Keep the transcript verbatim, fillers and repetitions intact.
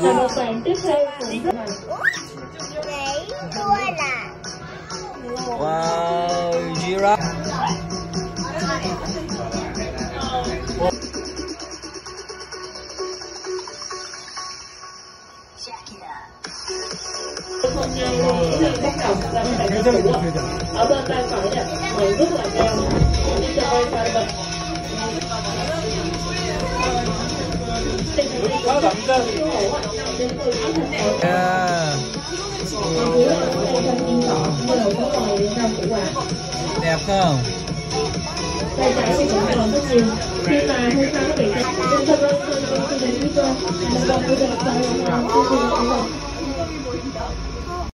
Và một bạn tiếp theo cũng rất Lấy đua là Wow, giraffe. hôm nay thì bắt đầu ra tại cái tủ ở bên tay phải nè, mình rất là cao cho quay quay bên có động cơ đẹp không? đây là sẽ còn còn rất nhiều khi mà hôm sau nó bị trên thân trên thân trên thân trên thân trên thân trên thân